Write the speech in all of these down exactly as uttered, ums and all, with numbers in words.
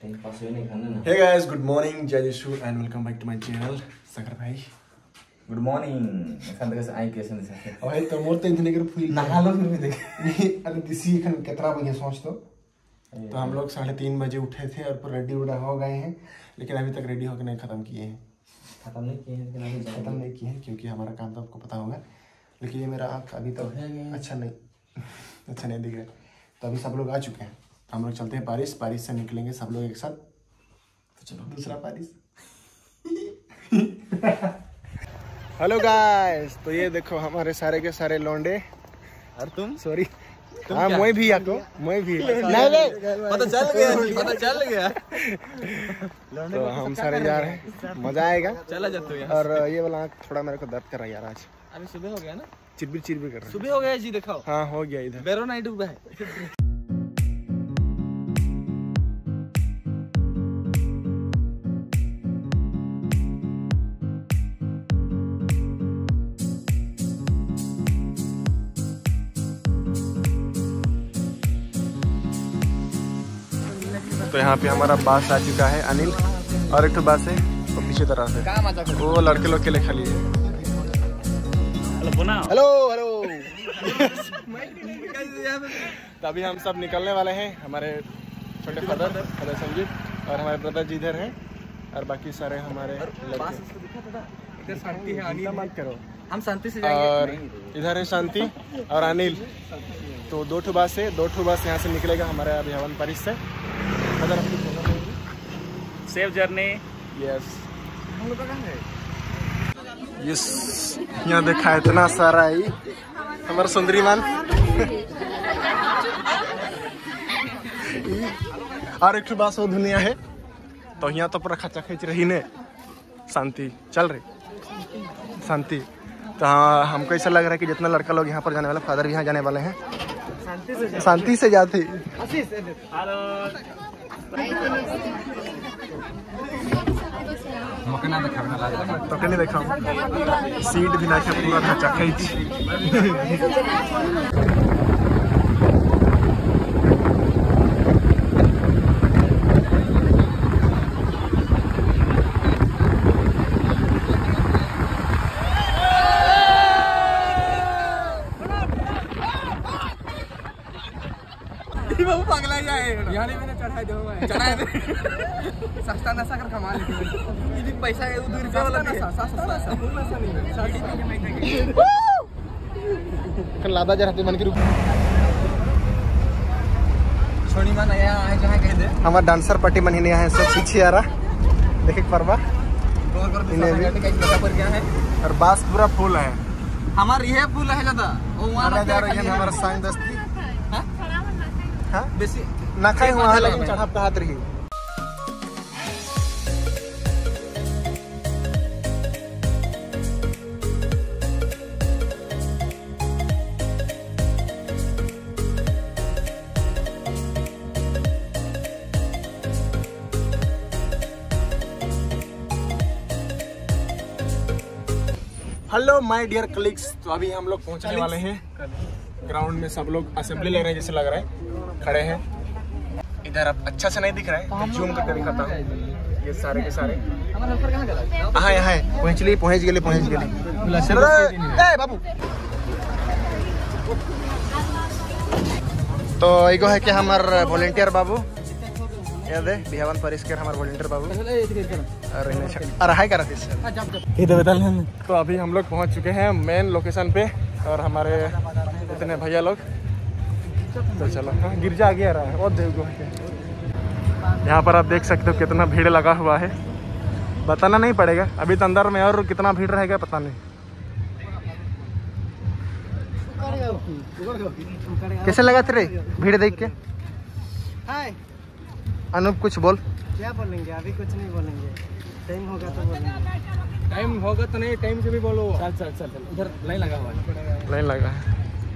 Hey guys, good morning, Jai Yeshu and welcome back to my channel. Sakar bhai. Good morning. Kan dekat saya कैसे नहीं सकते? Oh hey, तो मोर तो इतने कर फुल. नहालो फिर भी देख. नहीं, अरे दिसी खन कितना बजे सोच तो? तो हम लोग साढ़े तीन बजे उठे थे और पूरा रेडी उड़ा हो गए हैं, लेकिन अभी तक रेडी होकर नहीं खत्म किए हैं. खत्म नहीं किए हैं, लेकिन अभी खत्म नहीं किए हैं क्योंकि हमारा काम तो आपको पता होगा. लेकिन ये मेरा आँख अभी तक अच्छा नहीं अच्छा नहीं दिख रहा. तो अभी सब लोग आ चुके हैं. हम लोग चलते हैं पारिस. पारिस से निकलेंगे सब लोग एक साथ. तो चलो दूसरा पारिस. हेलो गाइस, तो ये देखो हमारे सारे के सारे लौंडे. और तुम सॉरी हाँ मैं भी आको मैं भी नहीं नहीं पता चल गया पता चल गया. तो हम सारे जा रहे हैं, मजा आएगा. चला जाते हैं. और ये वाला आँख थोड़ा मेरे को दर्द कर रहा है यार आज. अभी सुबह हो गया ना, चिरबिर चिरबिर कर रहा है. सुबह हो गया जी, दिखाओ. हाँ हो गया इधर. बेरो नहीं डूबा है. तो यहाँ पे हमारा बास आ चुका है, अनिल. और एक तो बास है तो पीछे तरफ से वो लड़के लोग के लिए खाली है. Hello hello. तो अभी हम सब निकलने वाले हैं. हमारे छोटे फादर फादर संजीव और हमारे ब्रदर जी इधर हैं और बाकी सारे हमारे इधर शांति है, अनिल मत करो. हम शांति से जाएंगे. और इधर है शांति और अनिल. तो दो ठो बस है, दो ठो बस यहाँ से निकलेगा हमारे अभी हवन पारिस से. Safe journey. यस हम लोग कहाँ है? यस यहाँ देखा इतना सारा ही हमारा सुंदरी मान. और एक बात वो दुनिया है तो यहाँ तो पूरा खचा खींच रही ने. शांति चल रही शांति. तो हाँ हमको ऐसा लग रहा है कि जितना लड़का लोग यहाँ पर जाने वाले, फादर भी यहाँ जाने वाले हैं. शांति से जाते. तो नहीं देखा सीट भी ना के पूरा खचा खींच. पगला जाए यार. मैंने चढ़ाई दो चढ़ाई दे. सस्ता नशा कर कमा लेते हैं. पैसा उधर रुपया वाला नशा. सस्ता नशा फुल नशा नहीं. कर लादा जरा मन के रूप छोड़ी मन आया है जहां कह दे. हमारा डांसर पार्टी मन ही नहीं है, सब पीछे आ रहा. देखे परवा इन्हें भी पर क्या है. और बास पूरा फुल है. हमार ये फुल है ज्यादा. वो वहां जा रही है हमारा संग दस्ती. हाँ बेसी ना खाए हुआ है लेकिन चढ़ा हाथ रही. Hello my dear colleagues. तो अभी हम लोग पहुंचने वाले हैं ग्राउंड में. सब लोग असेंबली ले रहे हैं जैसे लग रहा है. खड़े हैं इधर. अब अच्छा से नहीं दिख रहा है, जूम करके दिखाता हूँ. ये सारे के सारे हाँ यहाँ है. पहुँच ली पहुँच गए पहुँच गए बाबू. तो एगो है कि हमार वॉलेंटियर बाबू याद है बिहावन पारिस के हमारे वॉलेंटियर बाबू. और हाय करा इधर. तो अभी हम लोग पहुँच चुके हैं मेन लोकेशन पे और हमारे इतने भैया लोग. तो चलो हाँ गिरजा आ गया रहा है. और देखो यहाँ पर आप देख सकते हो कितना भीड़ लगा हुआ है. बताना नहीं पड़ेगा अभी तो अंदर में और कितना भीड़ रहेगा पता नहीं. कैसे लगा तेरे भीड़ देख के? अनूप कुछ बोल. क्या बोलेंगे? अभी कुछ नहीं बोलेंगे. टाइम होगा तो बोलेंगे. टाइम होगा तो नहीं, टाइम से भी बोलो. चल चल चल उधर लाइन लगा हुआ है. लाइन लगा है.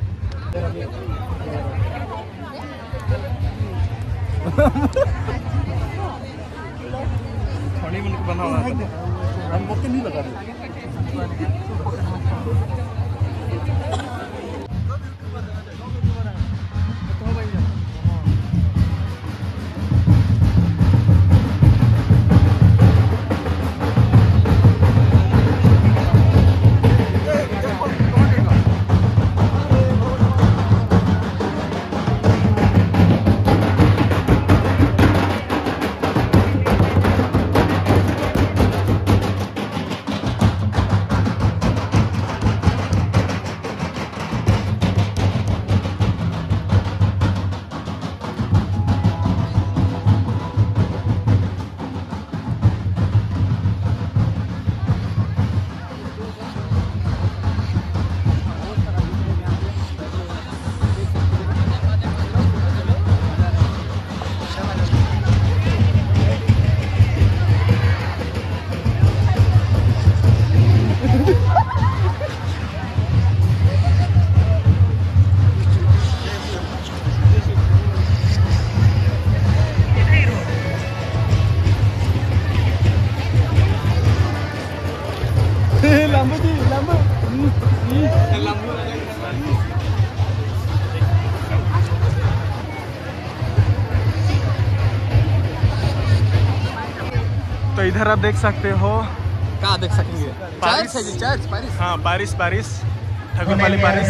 बना हुआ नहीं लगा. इधर आप देख सकते हो, कहाँ देख सकेंगे? पारिस चर्च है जी, चर्च पारिस। हाँ पारिस पारिस ठकुरपाली पारिस।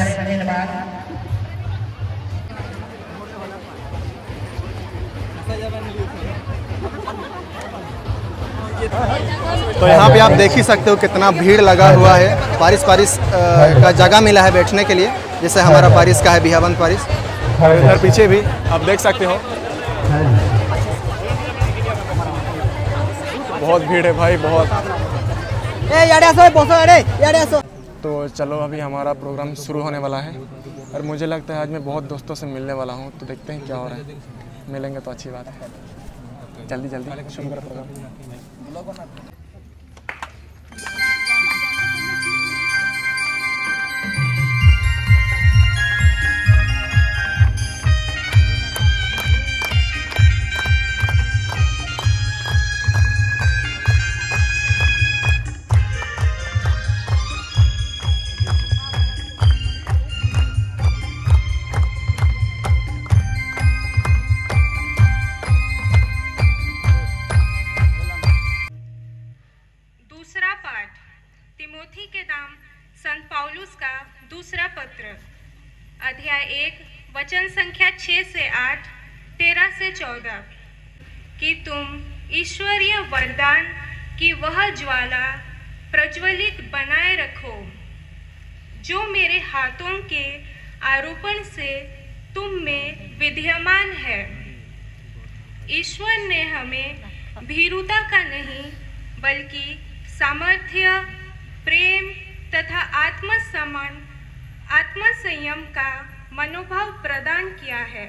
तो यहाँ पे आप देख ही सकते हो कितना भीड़ लगा हुआ है। पारिस पारिस का जगह मिला है बैठने के लिए, जैसे हमारा पारिस का है बिहावन पारिस। इधर पीछे भी आप देख सकते हो बहुत भीड़ है भाई, बहुत। तो चलो अभी हमारा प्रोग्राम शुरू होने वाला है और मुझे लगता है आज मैं बहुत दोस्तों से मिलने वाला हूँ, तो देखते हैं क्या हो रहा है। मिलेंगे तो अच्छी बात है। जल्दी जल्दी शुरू करो प्रोग्राम। दूसरा पाठ तिमोथी के नाम संत पौलुस का दूसरा पत्र, अध्याय एक, वचन संख्या छः से आठ, तेरह से चौदह। कि तुम ईश्वरीय वरदान की वह ज्वाला प्रज्वलित बनाए रखो जो मेरे हाथों के आरोपण से तुम में विद्यमान है। ईश्वर ने हमें भीरुता का नहीं बल्कि सामर्थ्य, प्रेम तथा आत्मसम्मान आत्मसंयम का मनोभाव प्रदान किया है।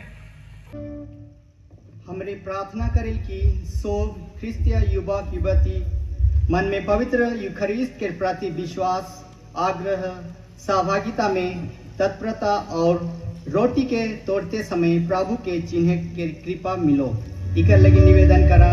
हमरे प्रार्थना करें कि सब ख्रिस्तीय युवक युवती मन में पवित्र यूखरिस्ट के प्रति विश्वास, आग्रह, सहभागिता में तत्परता और रोटी के तोड़ते समय प्रभु के चिन्ह के कृपा मिलो। इकर लगी निवेदन करा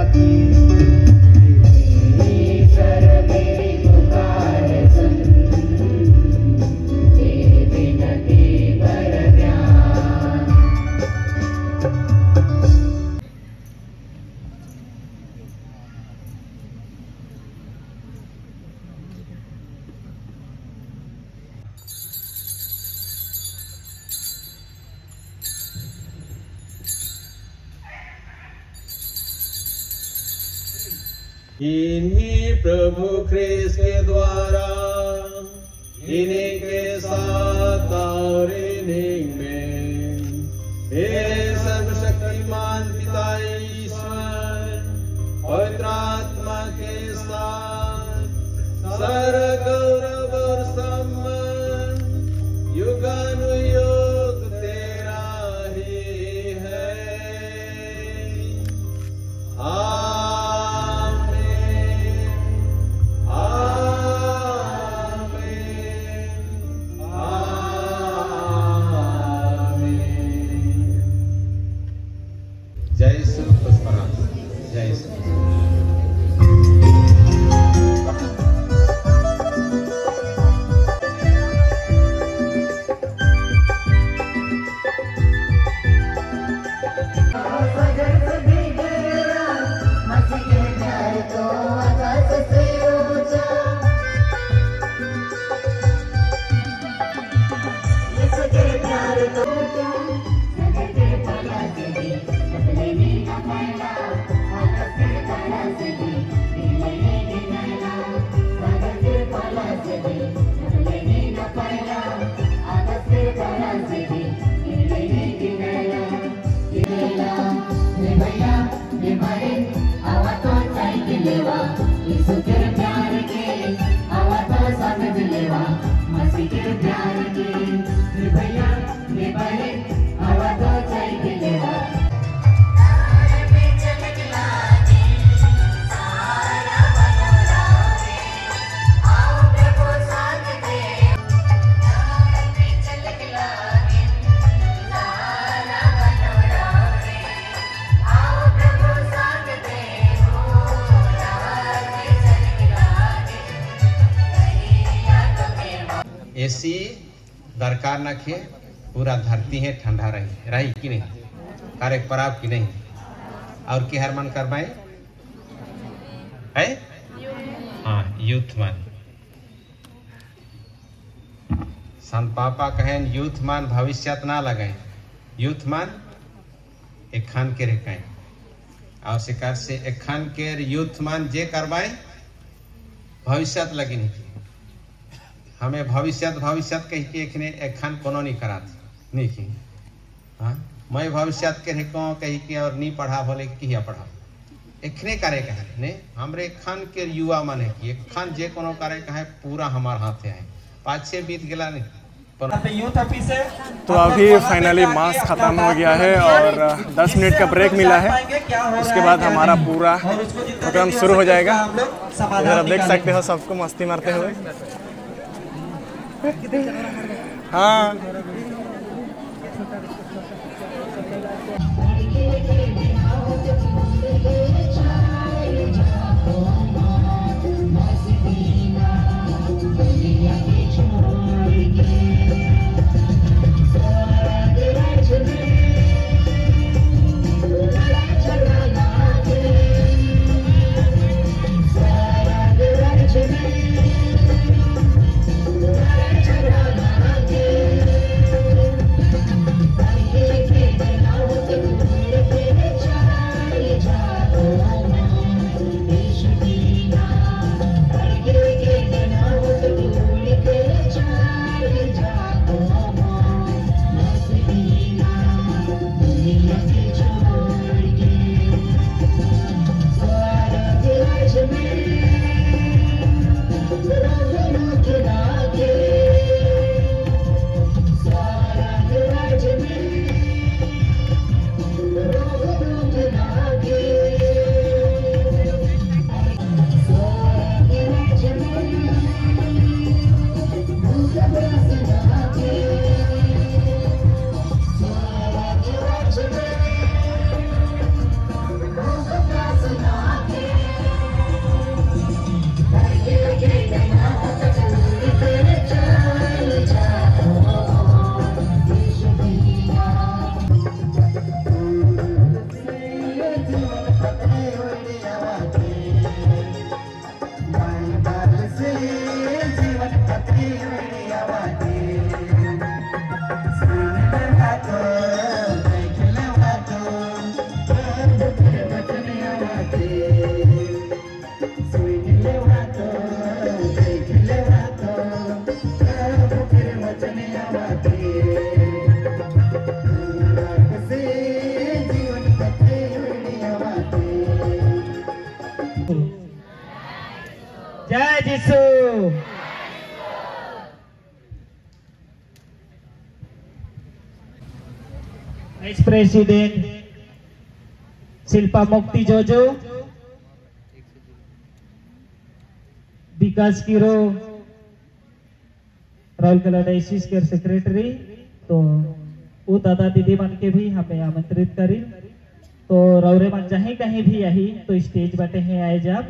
इन्हीं प्रभु ख्रीस्त के द्वारा, इन्हीं के साथ और इन्हीं में हे सर्वशक्तिमान पिता ईश्वर पवित्र आत्मा के साथ सारा गौरव और सम्मान युगानुयुग तेरा ही है। आ एसी दरकार न खे, पूरा धरती है ठंडा रही रही कि नहीं, कार्य पराब की नहीं, और की हर मन करवाए है। हाँ यूथमान संत पापा कहें यूथमान भविष्यत ना लगे यूथमान एक खान के रेखाएं और शिकार से एक खान के यूथमान जे करवाए भविष्यत लगी नहीं हमें भविष्यत भविष्यत कह के एक ने एक खान कोनो नहीं करा नहीं की हाँ मैं भविष्यत के रेखों कही के और नहीं पढ़ा बोले किया पढ़ा एखने करे कहे ने हमरे खान के युवा माने की एक खान जे कोनो करे कहे पूरा हमार हाथ है पाँच बीत गया नहीं। तो अभी फाइनली मास खत्म हो गया है और दस मिनट का ब्रेक मिला है। उसके बाद हमारा पूरा प्रोग्राम शुरू हो जाएगा। इधर आप देख सकते हो सबको मस्ती मारते हुए। हाँ जय जिसु। Vice president Shilpa Mukti Jojo, Vikas Kiro Rourkela diocese के सेक्रेटरी, तो वो दादा दीदी बन के भी हमें आमंत्रित करी। तो रौरे मन चाहे कहीं भी यही तो स्टेज बटे हैं आए जब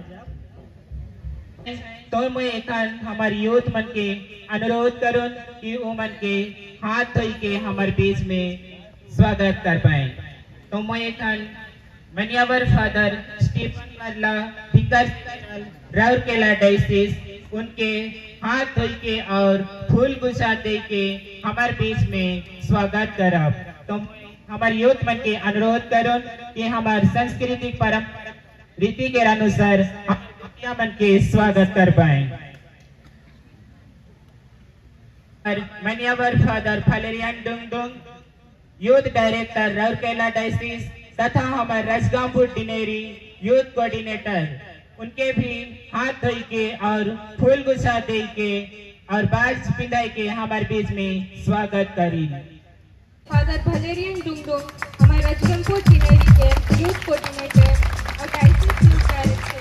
तो मैं एकान हमारी यूथ मन के अनुरोध करूं कि वो मन के हाथ धोई के हमारे बीच में स्वागत कर पाए। तो मैं एकान मनियावर फादर स्टीफन मरला विकास राउरकेला डायसिस उनके हाथ धोई के और फूल गुच्छा दे के हमारे बीच में स्वागत करब। तो हमारे यूथ मन के अनुरोध करूं कि हमारे सांस्कृतिक परंपरा रीति के अनुसार मन के स्वागत कर पाए। मनियावर father Valerian Dungdung, youth director Rourkela diocese तथा हमारे राजगांवपुर डिनेरी यूथ कोऑर्डिनेटर, उनके भी हाथ धोई के और फूल गुच्छा दे के और बाज पिंधाई के हमारे बीच में स्वागत करी। फादर फलेरियन डुंगडुंग हमारे राजगांवपुर डिनेरी के यूथ कोऑर्डिनेटर और डायसिस यूथ डायरेक्टर।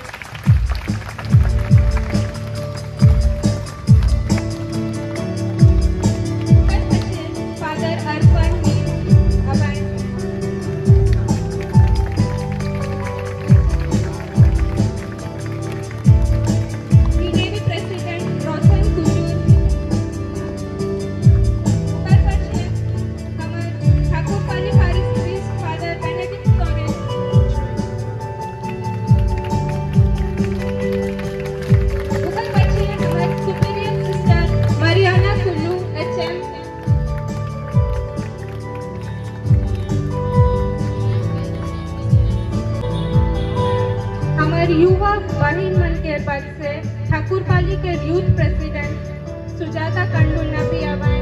हमारे युवा वाहिन मन के पद से ठाकुरपाली के यूथ प्रेसिडेंट सुजाता कंडुन्ना भी आवाएं।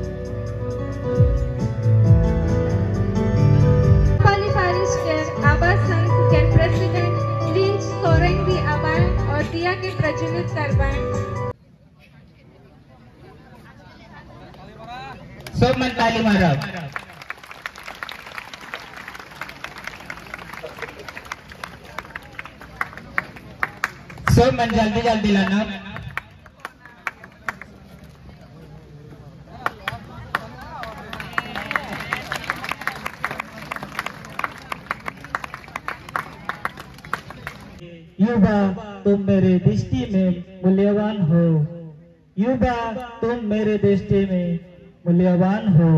ठाकुरपाली पारिश के आबा संघ के प्रेसिडेंट लिंच सोरेंग भी आवाएं और दिया के प्रज्वलित करवाएं। सब मन ताली मारो। सब मन जल्दी जल्दी लाना। युवा तुम मेरे दृष्टि में मूल्यवान हो। युवा तुम मेरे दृष्टि में मूल्यवान हो।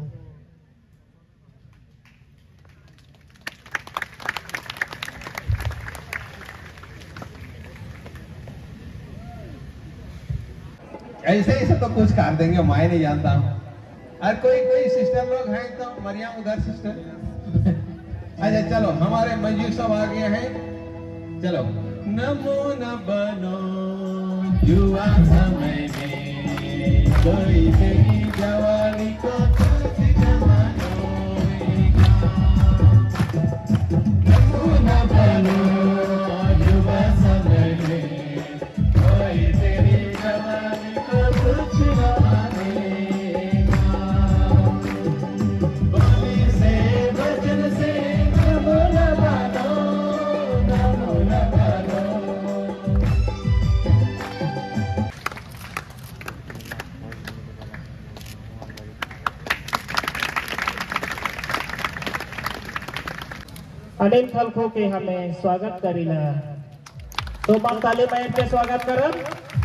ऐसे ऐसे तो कुछ कर देंगे, मैं नहीं जानता हूँ। और कोई कोई सिस्टर लोग हैं तो मरियम उधर सिस्टर। अच्छा चलो, हमारे मंजू सब आ गए हैं। चलो। नमो न बनो युवा समय में, कोई तेरी जवानी को तुझ जमानो नमो न बनो युवा समय में, कोई तेरी जवानी को तुझ जमाने बोली से वचन से नमो न बनो, नमो न बनो। अनेक खलखों के हमें स्वागत करीला। तो मां ताली में पे स्वागत करब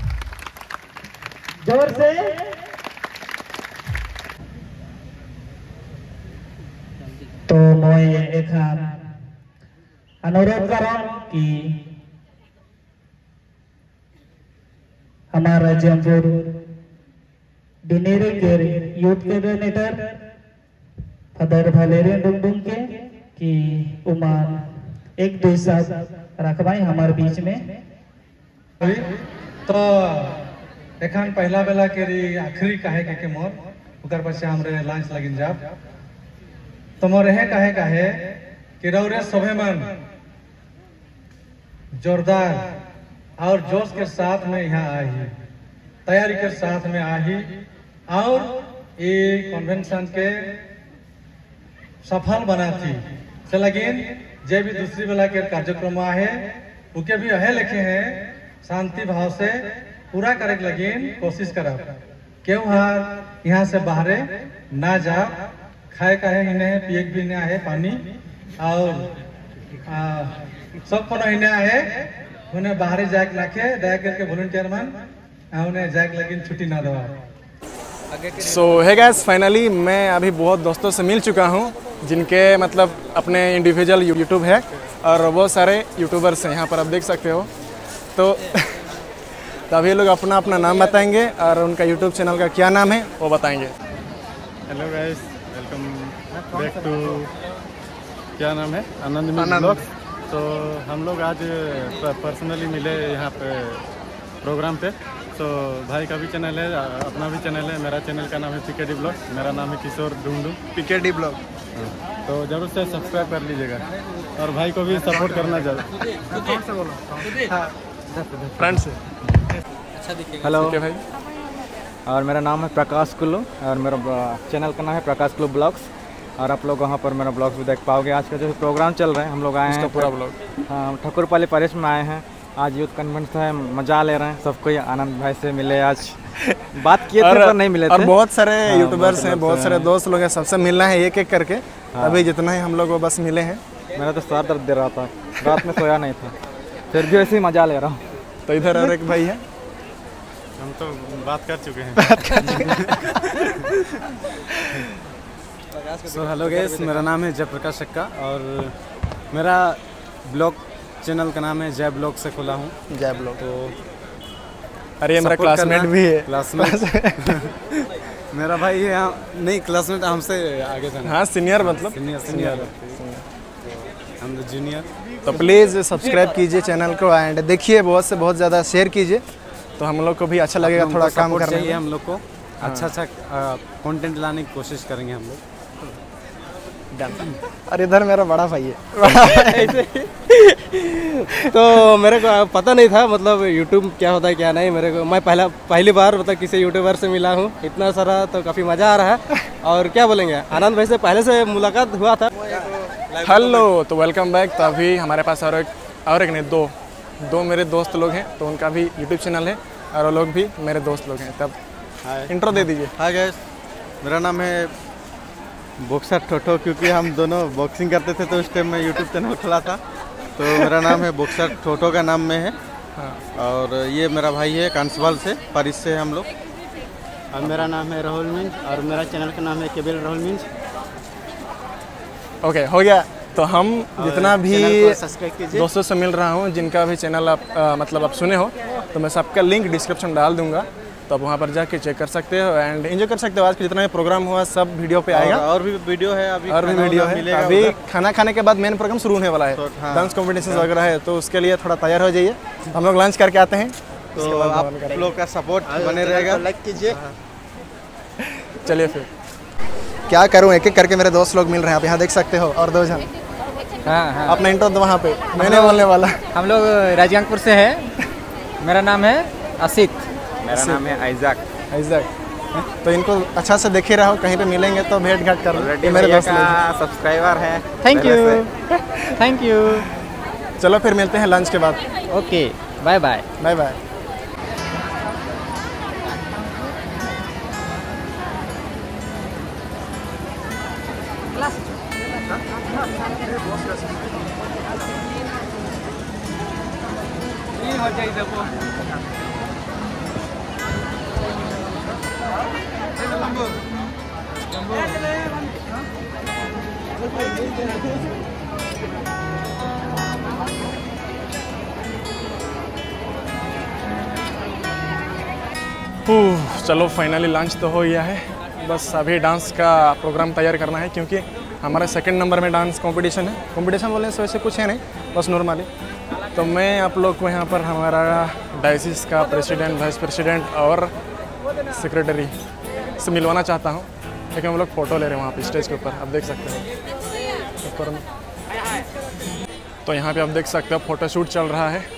जोर से। तो मैं एक अनुरोध करम कि हमारा जमपुर डिनेरे के youth coordinator father Valerian Dungdung के कि उमान एक दो साथ रखवाई हमारे बीच में। तो एखन पहला बेला के आखिरी कहे के, के मोर उकर पछे हमरे लंच लगिन जाब। तो मोर रहे कहे कहे कि रौरे सभे मन जोरदार और जोश के साथ में यहाँ आई, तैयारी के साथ में आई और ये कन्वेंशन के सफल बना थी। लेकिन जे भी दूसरी बेला के कार्यक्रम है उके भी अहे लिखे हैं शांति भाव से पूरा करे लगिन कोशिश करब। क्यों हार यहाँ से बाहरे ना जा, खाए काहे ही नहीं, पिए भी नहीं है पानी और आ, सब को नहीं है उन्हें बाहरे जाके लाखे दया करके वॉलंटियर मन उन्हें जाके लगिन छुट्टी ना दवा। सो है गाइस, फाइनली मैं अभी बहुत दोस्तों से मिल चुका हूँ जिनके मतलब अपने इंडिविजुअल यूट्यूब है और वो सारे यूट्यूबर्स हैं यहाँ पर आप देख सकते हो। तो तो अभी लोग अपना अपना नाम बताएंगे और उनका यूट्यूब चैनल का क्या नाम है वो बताएंगे। Hello guys, welcome back to, क्या नाम है, आनंद ब्लॉग्स। तो हम लोग आज पर्सनली मिले यहाँ पे प्रोग्राम पे। तो भाई का भी चैनल है, अपना भी चैनल है, मेरा चैनल का नाम है पीकेडी ब्लॉग, मेरा नाम है किशोर डुंगडुंग पीकेडी ब्लॉग। तो जरूर से सब्सक्राइब कर लीजिएगा और भाई को भी सपोर्ट करना ज़्यादा। फ्रेंड से हेलो भाई, और मेरा नाम है प्रकाश कुल्लू और मेरा चैनल का नाम है प्रकाश कुल्लू ब्लॉग्स। और आप लोग वहाँ पर मेरा ब्लॉग्स भी देख पाओगे। आज का जो प्रोग्राम चल रहा है, हम लोग आए हैं पूरा ब्लॉग, हाँ, ठाकुरपाली पारिश में आए हैं। आज यूथ कन्वेंशन है, मजा ले रहे हैं। सबको आनंद भाई से मिले, आज बात किए थे पर नहीं मिले थे। और बहुत सारे यूट्यूबर्स हैं, बहुत सारे दोस्त लोग हैं, सबसे मिलना है एक एक करके। अभी जितना ही हम लोग वो बस मिले हैं। मेरा तो सर दर्द दे रहा था, रात में सोया नहीं था, फिर भी ऐसे ही मजा ले रहा हूँ। तो इधर और एक भाई है, हम तो बात कर चुके हैं। सो हेलो गाइस, मेरा नाम है जयप्रकाश सक्का और मेरा ब्लॉग चैनल का नाम है जय ब्लॉग से खोला हूँ। जय ब्लॉग। तो अरे ये मेरा क्लासमेट भी है। क्लासमेट मेरा भाई है, नहीं क्लासमेट हमसे आगे था। हाँ सीनियर, मतलब सीनियर सीनियर हम एम द जूनियर। तो प्लीज़ सब्सक्राइब कीजिए चैनल को एंड देखिए, बहुत से बहुत ज़्यादा शेयर कीजिए, तो हम लोग को भी अच्छा लगेगा थोड़ा काम करने में। हम लोग को अच्छा अच्छा कंटेंट लाने की कोशिश करेंगे हम लोग। और इधर मेरा बड़ा भाई है। तो मेरे को पता नहीं था मतलब यूट्यूब क्या होता है क्या नहीं। मेरे को मैं पहला पहली बार मतलब किसी यूट्यूबर से मिला हूँ, इतना सारा तो काफ़ी मज़ा आ रहा है। और क्या बोलेंगे, आनंद भाई से पहले से मुलाकात हुआ था। हेलो, तो वेलकम बैक। तो अभी हमारे पास और एक और एक नहीं दो दो मेरे दोस्त लोग हैं, तो उनका भी यूट्यूब चैनल है और वो लोग भी मेरे दोस्त लोग हैं। तब इंट्रो दे दीजिए। हाय गाइस, मेरा नाम है बॉक्सर ठोठो, क्योंकि हम दोनों बॉक्सिंग करते थे तो उस टाइम में यूट्यूब चैनल खुला था, तो मेरा नाम है बॉक्सर ठोठो का नाम में है। हाँ। और ये मेरा भाई है कांसवाल से, पारिस से हम लोग। और मेरा नाम है राहुल मिंज और मेरा चैनल का नाम है केबल राहुल मिंज। ओके, हो गया। तो हम जितना भी सब्सक्राइब कीजिए। दोस्तों से मिल रहा हूँ जिनका भी चैनल आप आ, मतलब आप सुने हो, तो मैं सबका लिंक डिस्क्रिप्शन डाल दूंगा, तो आप वहाँ पर जाके चेक कर सकते हो एंड एंजॉय कर सकते हो। आज के जितना भी प्रोग्राम हुआ सब वीडियो पे आएगा, और भी वीडियो है अभी, और भी वीडियो है। अभी खाना खाने के बाद मेन प्रोग्राम शुरू होने वाला है, डांस कॉम्पिटिशन वगैरह है, तो उसके लिए थोड़ा तैयार हो जाइए। हम लोग लंच करके आते हैं, तो आप लोग का सपोर्ट बने रहेगा, लाइक कीजिए। चलिए फिर क्या करूँ, एक एक करके मेरे दोस्त लोग मिल रहे हैं, आप यहाँ देख सकते हो। और दो जन। हाँ हाँ, अपना इंट्रो दो वहाँ पे, मैंने बोलने वाला। हम लोग राजगंगपुर से है। मेरा नाम है असित। मेरा नाम है आइजक। आइजक। तो इनको अच्छा से देखे रहो, कहीं पे मिलेंगे तो भेंट घाट कर लो। मेरे दोस्त का सब्सक्राइबर है। Thank you thank you. चलो फिर मिलते हैं लंच के बाद। Okay, bye bye bye bye. चलो फाइनली लंच तो हो गया है, बस अभी डांस का प्रोग्राम तैयार करना है, क्योंकि हमारा सेकंड नंबर में डांस कंपटीशन है। कंपटीशन बोलने से वैसे कुछ है नहीं, बस नॉर्मली। तो मैं आप लोग को यहाँ पर हमारा डायसिस का प्रेसिडेंट, वाइस प्रेसिडेंट और सेक्रेटरी से मिलवाना चाहता हूँ, क्योंकि हम लोग फ़ोटो ले रहे हैं वहाँ पे स्टेज के ऊपर, आप देख सकते हो ऊपर में। तो यहाँ पे आप देख सकते हो फ़ोटो शूट चल रहा है।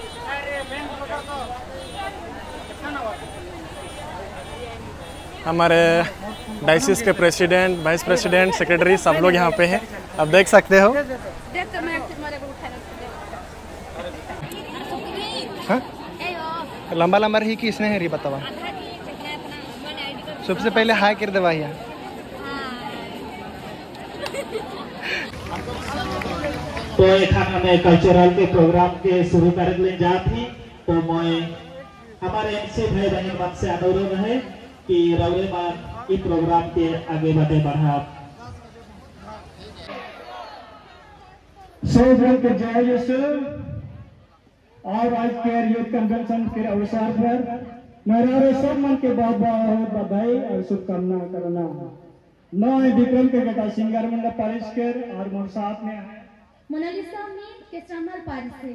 हमारे डायसिस के प्रेसिडेंट, वाइस प्रेसिडेंट, सेक्रेटरी सब लोग यहाँ पे हैं, आप देख सकते हो। हाँ? लंबा लंबा रही कि इसने है री बतावा। सबसे पहले हाय कर देवा यहाँ। तो एक हमें कल्चरल के प्रोग्राम के शुरू कर ले जाती, तो मैं हमारे एमसी भाई बहन मन से अनुरोध है कि रवि मान इस प्रोग्राम के आगे बढ़े बढ़ा। सौ जन के जय यीशु। और आज के यूथ कन्वेंशन के अवसर पर मेरा सब मन के बहुत बहुत बधाई और शुभकामना करना। मैं विक्रम के बेटा सिंगर मंडल पारिस के और मोर साथ में मोनालिसा में केस्ट्रामल पारिस से।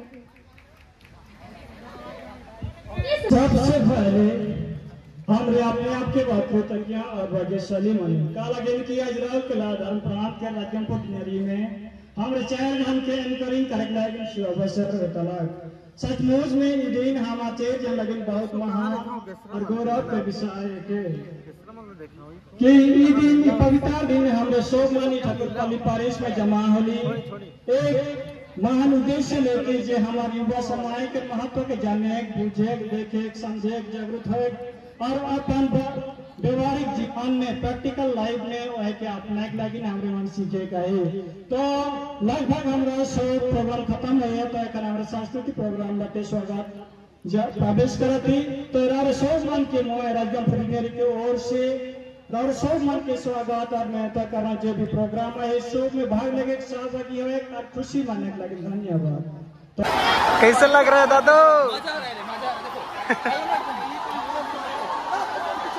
सबसे पहले हमरे अपने आप के बात को तकिया और भाग्यशाली माने काला गेन की अजराल के लाद हम प्राण के राजनपुर नरी में हमरे चैनल हम के एंकरिंग करेक्ट शिव अवसर तलाक सचमुच में ये दिन हम आते जन लगन बहुत महान और गौरव के विषय के कि ये दिन ये पवित्र दिन हमरे शोक मानी ठाकुर पारिस में जमा होली एक महान उद्देश्य लेके जो हमारे युवा समाज के महत्व के जाने बुझे देखे समझे जागरूक है और अपन व्यवहारिक जीवन में प्रैक्टिकल लाइफ में वह के अपना लगी हमारे मन सीखे गए। तो लगभग हमारा शो प्रोग्राम खत्म हो गया, तो एक हमारे सांस्कृतिक प्रोग्राम बटे स्वागत जब प्रवेश करती तो रार सोच मन के मोह राजगंगपुर की ओर से और सब मन के स्वागत और मेहनत करना जो भी प्रोग्राम है इस शो में भाग लेके सहभागी हुए और खुशी मानने के लगे। धन्यवाद। तो कैसे लग रहा है दादू?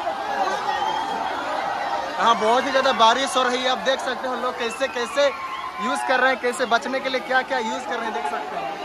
हाँ, बहुत ही ज्यादा बारिश हो रही है, आप देख सकते हो लोग कैसे कैसे यूज कर रहे हैं, कैसे बचने के लिए क्या क्या यूज कर रहे हैं, देख सकते हैं।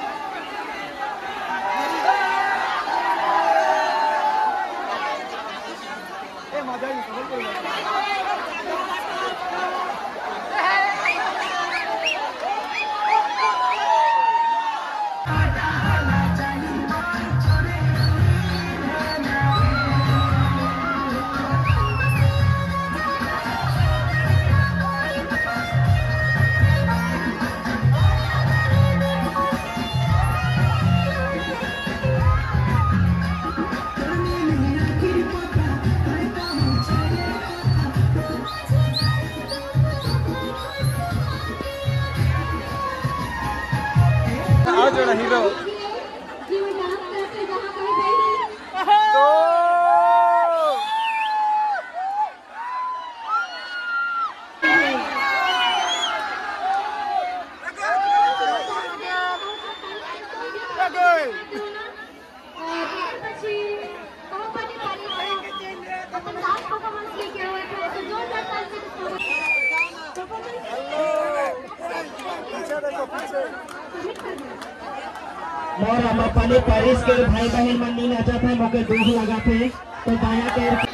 जो ना हीरो और हम अपने पेरिस के भाई बहन मंडी नाचा थे मौके दूध लगा थे तो दाया के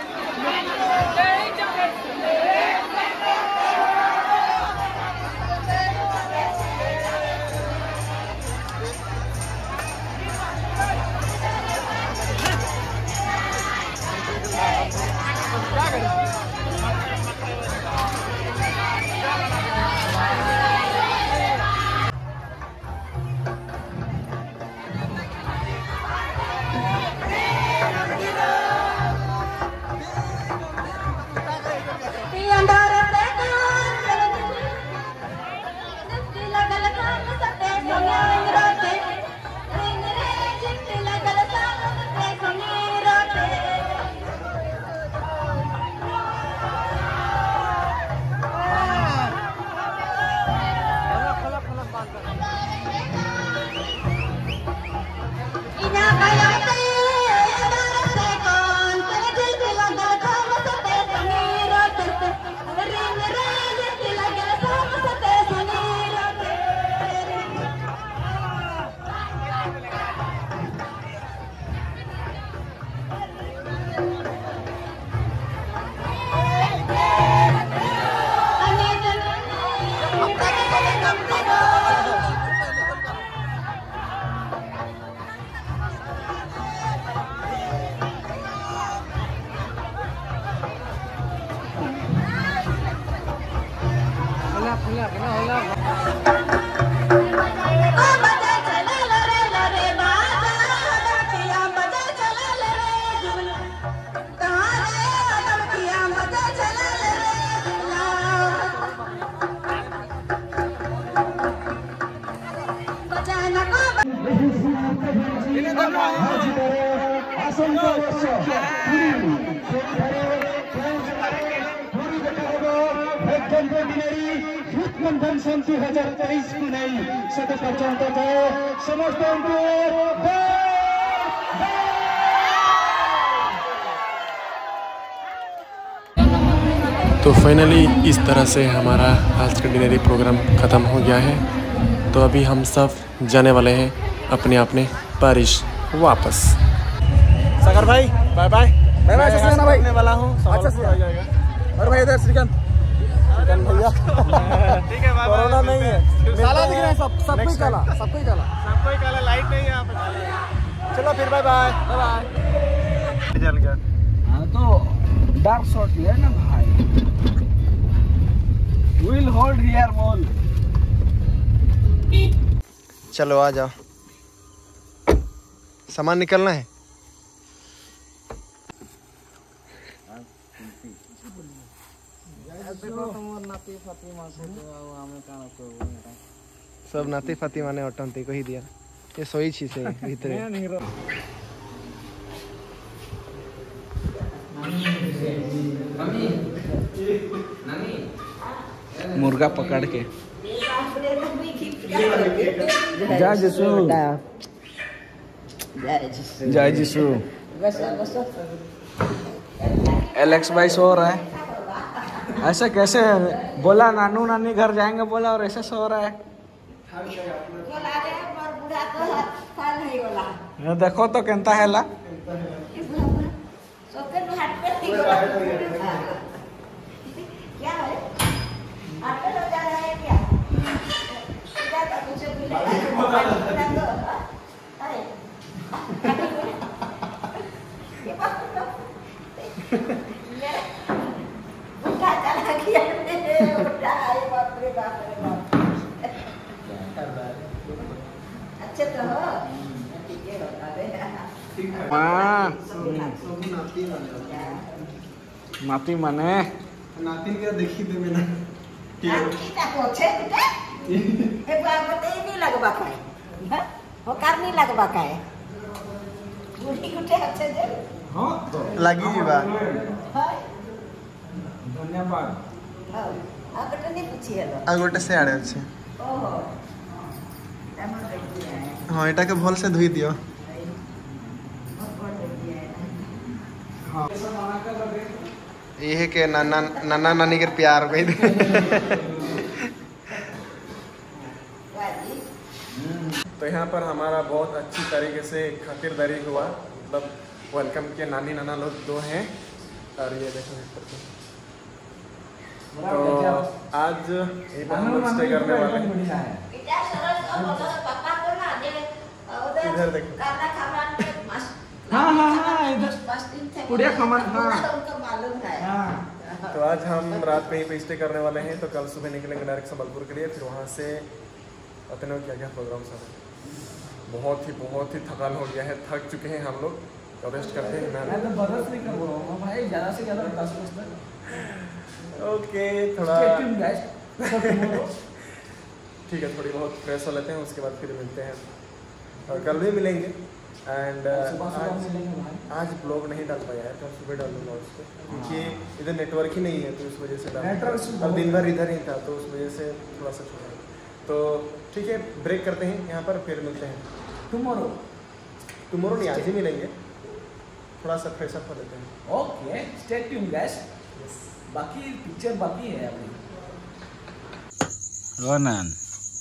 शांति हजार तेईस को नहीं सदस्य चाहता था समस्त तो फाइनली इस तरह से हमारा आज का डिनरी प्रोग्राम ख़त्म हो गया है। तो अभी हम सब जाने वाले हैं अपने अपने पेरिस वापस। सागर भाई बाय बाय बाय बाय से जाना भाई वाला हूं। अच्छा से आ जाएगा। और भाई इधर श्रीकांत श्रीकांत भैया ठीक है, कोरोना नहीं है, काला दिख रहा है, सब सब कोई काला, सब कोई काला, सब कोई काला, लाइट नहीं है यहां पे। चलो फिर बाय बाय बाय बाय। जल गया। हां तो डार्क शॉट लिया ना भाई। Will hold here ball. चलो आ जाओ, सामान निकलना है। सब नाती फाती माने अटंती कही दिया ये सोई छी से भीतर मुर्गा पकड़ के जय जिसु जय जिसु। एलेक्स भाई सो रहा है। ऐसे कैसे बोला नानू नानी घर जाएंगे बोला और ऐसे सो रहा है। देखो तो कहता है ला नाती माने नातिन के देखी दे में ना नातीटा कोछे बेटा ए बाबा ते नहीं लगबा काय हां हो कार नहीं लगबा काय गुटी गुटे अच्छे जे हां लगी जीवा हाय धन्यवाद हां आगटे नहीं पूछी हेलो आगटे से आड़े अछि ओहो हां एटा के भल से धुई दियो हां ये के नाना नाना नानी के प्यार कोई तो यहाँ पर हमारा बहुत अच्छी तरीके से खातिरदारी हुआ, मतलब वेलकम किया। नानी नाना लोग दो हैं और ये देखो तो आज यहीं पर हम लोग स्टे करने वाले हैं। इधर देखो हाँ हाँ हाँ इधर पुड़िया खमन हाँ। तो आज हम रात में यहीं पे स्टे करने वाले हैं, तो कल सुबह निकलेंगे डायरेक्ट संबलपुर के लिए, फिर वहाँ से पता नहीं क्या क्या प्रोग्राम सब है। बहुत ही बहुत ही थकान हो गया है, थक चुके हैं हम लोग, तो रेस्ट करते हैं। मैं तो बरस नहीं कर रहा हूँ भाई, ज़्यादा से ज़्यादा दस बजे तक। ओके थोड़ा ठीक है, थोड़ी बहुत फ्रेश हो लेते हैं, उसके बाद फिर मिलते हैं और कल भी मिलेंगे। एंड आज आज ब्लॉग नहीं डाल पाया है, तो सुबह डाल दूँगा उसको, क्योंकि इधर नेटवर्क ही नहीं है, तो उस वजह से डाल अब दिन भर इधर ही था, तो उस वजह से थोड़ा सा छोड़ा। तो ठीक है, ब्रेक करते हैं यहाँ पर, फिर मिलते हैं टुमारो। टुमारो नहीं, आज ही मिलेंगे, थोड़ा सा फ्रेश अप हो लेते हैं। ओके स्टे ट्यून्ड गाइस, बाकी पिक्चर बाकी है अभी। रोनन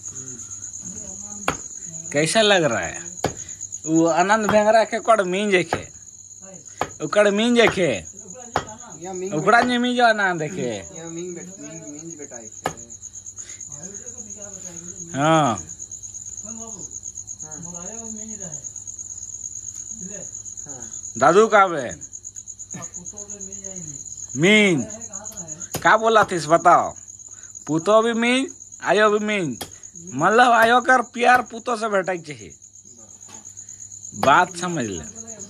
कैसा लग रहा है? वो आनंद भेंगरा के कड़ मीन देखे, उकड़ मीन देखे, उकड़ा ने मीन जो आनंद देखे। हाँ दादू का बे मीन का बोला थी बताओ? पुतो भी मीन आयो भी मीन, मतलब आयो कर प्यार पुतो से भेटा चाहिए, बात समझ ले।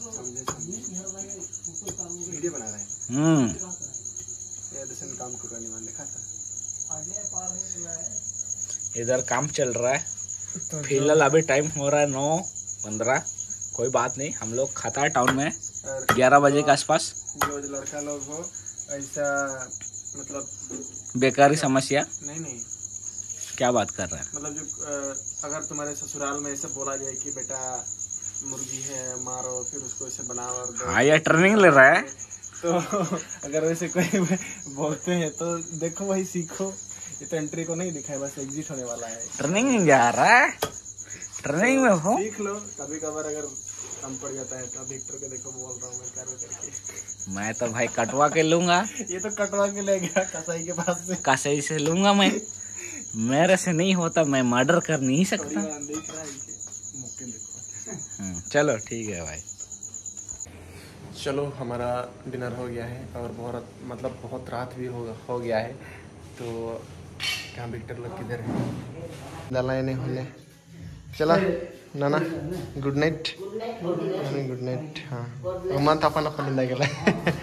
वीडियो बना रहे हैं। हम्म काम को करने वाले खाता इधर काम चल रहा है, फिलहाल अभी टाइम हो रहा है नौ पंद्रह। कोई बात नहीं, हम लोग खाता है टाउन में ग्यारह बजे के आसपास। जो लड़का लोग हो ऐसा मतलब बेकारी समस्या नहीं नहीं क्या बात कर रहा है? मतलब जो अगर तुम्हारे ससुराल में ऐसे बोला जाए कि बेटा मुर्गी है मारो, फिर उसको ऐसे बनाओ और दो, हाँ ये ट्रेनिंग ले रहा है, तो अगर वैसे कोई बोलते हैं तो देखो वही सीखो। ये तो एंट्री को नहीं दिखाए, बस एग्जिट होने वाला है। ट्रेनिंग जा रहा है, ट्रेनिंग में हो, सीख लो। कभी कभार अगर कम पड़ जाता है तो विक्टर को देखो बोल रहा हूँ मैं कर करके। मैं तो भाई कटवा के लूंगा। ये तो कटवा के ले गया कसाई के पास से, कसाई से लूंगा मैं, मेरे से नहीं होता, मैं मर्डर कर नहीं सकता। देख रहा है मौके देखो। चलो ठीक है भाई। चलो हमारा डिनर हो गया है और बहुत मतलब बहुत रात भी हो हो गया है, तो क्या विक्टर लोग किधर है? दलाए नहीं होने चला नाना गुड नाइट गुड नाइट हाँ मत अपन अपन गेला